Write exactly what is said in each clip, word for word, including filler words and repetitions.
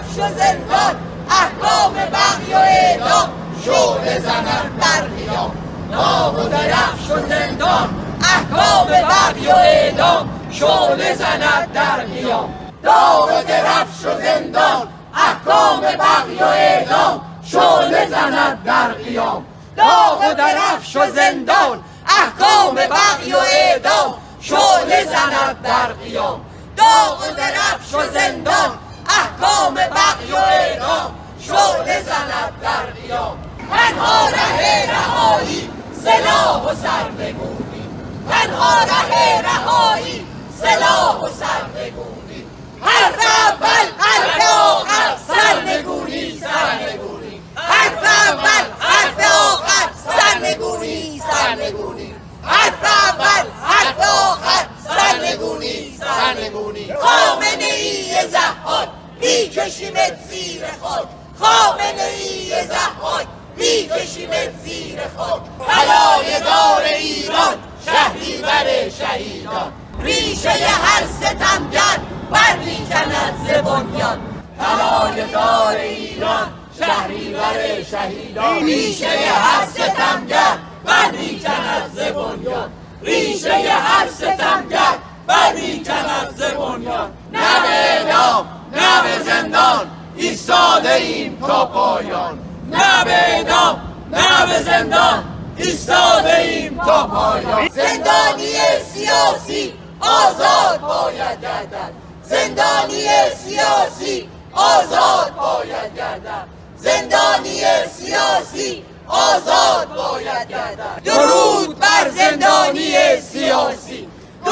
رفش و زندان، احکام بغی و اعدام شعله زند در قیام. داغ و درفش و زندان، احکام بغی و اعدام شعله زند در قیام. داغ و درفش و زندان، احکام بغی و اعدام شعله زند در قیام. داغ و درفش و زندان، احکام بغی و اعدام شعله زند در قیام. داغ و درفش و زندان، احکام بغی و اعدام شعله زند در قیام. تنها ره رهایی سلاح و سرنگونی، تنها ره رهایی سلاح و سرنگونی. حرف اول حرف آخر سرنگونی سرنگونی. حرف اول حرف آخر سرنگونی سرنگونی. حرف اول حرف آخر سرنگونی سرنگونی. خامنه ای ضحاک میکشیمت زیر خاک، خامنه ای ضحاک میکشیمت زیر خاک. بلایه‌دار ایران شهریور شهیدان، ریشه هر ستمگر برمیکند ز بنیان. بلایه‌دار ایران شهریور شهیدان، ریشه هر ستمگر برمیکند ز بنیان. ریشه هر ستمگر برمیکند ز بنیان. نه به اعدام نه به زندان ایستاده ایم تا پایان. نه به اعدام نه به زندان ایستاده ایم تا پایان. زندانی سیاسی آزاد باید گردد، زندانی سیاسی آزاد باید گردد، زندانی سیاسی آزاد باید گردد. درود بر زندانی سیاسی،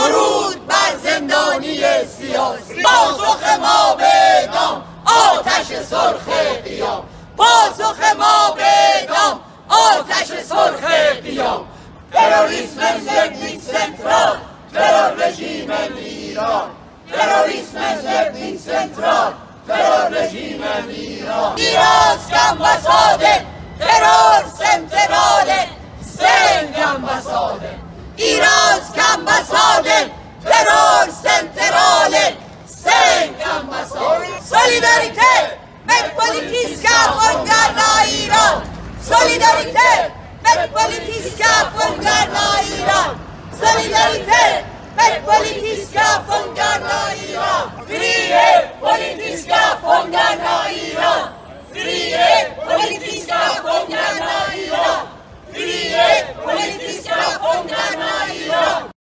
درود بر زندانی سیاسی. پاسخ ما به اعدام آتش سرخ قیام، پاسخ ما به اعدام آتش سرخ قیام. تروریسم ضد سنترال، ترور رژیم ایران، تروریسم ضد سنترال، ترور رژیم ایران. ایران امباساده ترور سنتراله سنگ امباساده. ایران امباساده ترور